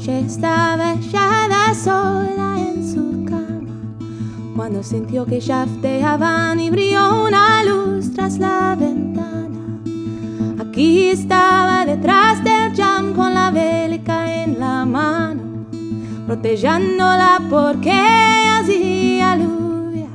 noche estaba echada sola en su cama, cuando sintió que shafteaban y brilló una luz tras la ventana. Aquí estaba detrás del jam con la velica en la mano, protegiéndola porque hacía lluvia.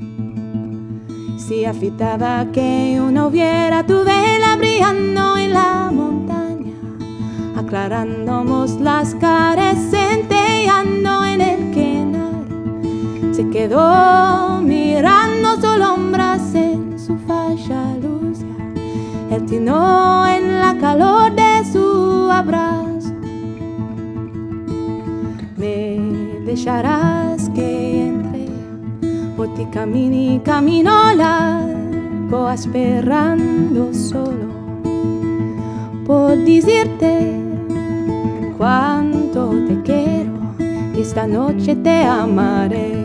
Si afitaba que uno viera tu vela brillando en la montaña, aclarándonos las caras, centelleando en el quenar. Se quedó mirando sombras en su facha lucia, él tinó en la calor de su abrazo. Me dejarás que entre por ti camino largo, esperando solo por decirte cuánto te quiero, esta noche te amaré.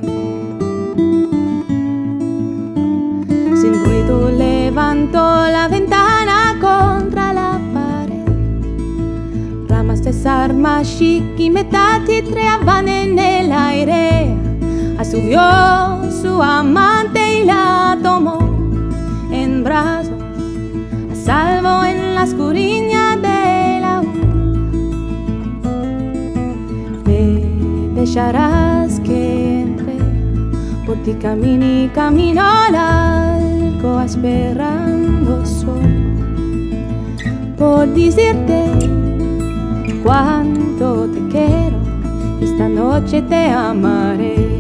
Sin ruido levanto la ventana contra la pared, ramas de sarma chic y metá titreaban en el aire. Subió su amante y la tomó en brazos, a salvo en la escuriña de la urna. Me dejarás que entre por ti camino largo, esperando solo por decirte cuánto te quiero, esta noche te amaré.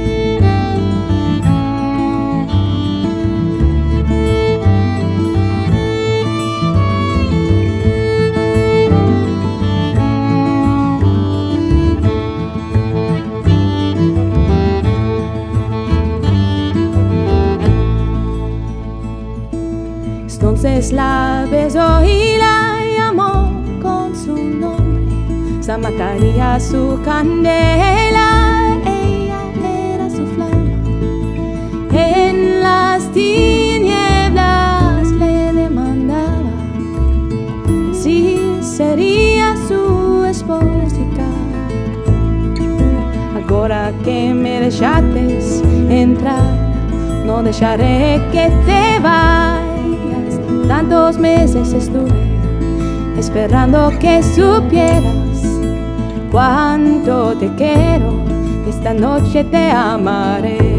Entonces la besó y la llamó con su nombre, se mataría su candela, ella era su flama. En las tinieblas le demandaba si sería su esposa. Ahora que me dejaste entrar, no dejaré que te vayas. Tantos meses estuve esperando que supieras cuánto te quiero, esta noche te amaré.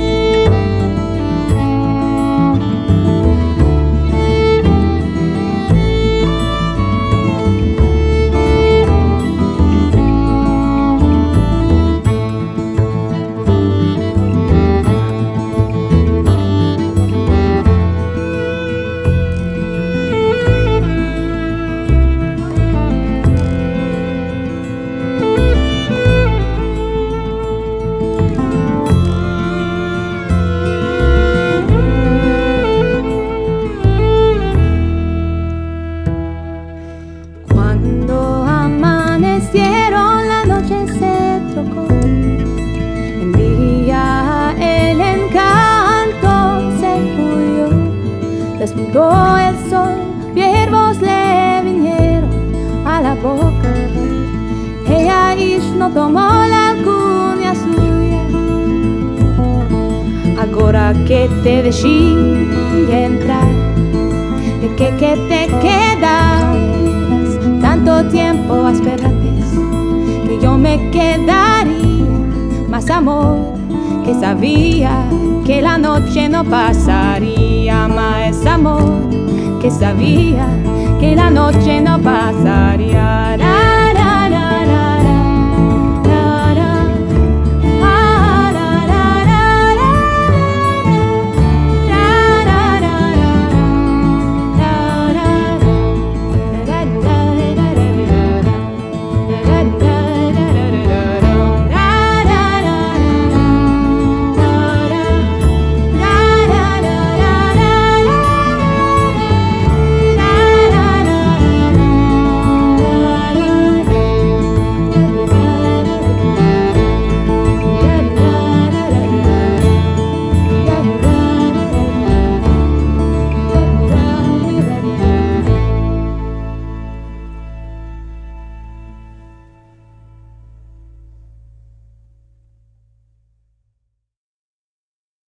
Despuntó el sol, viervos le vinieron a la boca. Ella no tomó la alcurnia suya. Ahora que te dejé entrar, de que te quedas tanto tiempo a esperarte, que yo me quedaría más amor, que sabía que la noche no pasaría, más amor, que sabía que la noche no pasaría.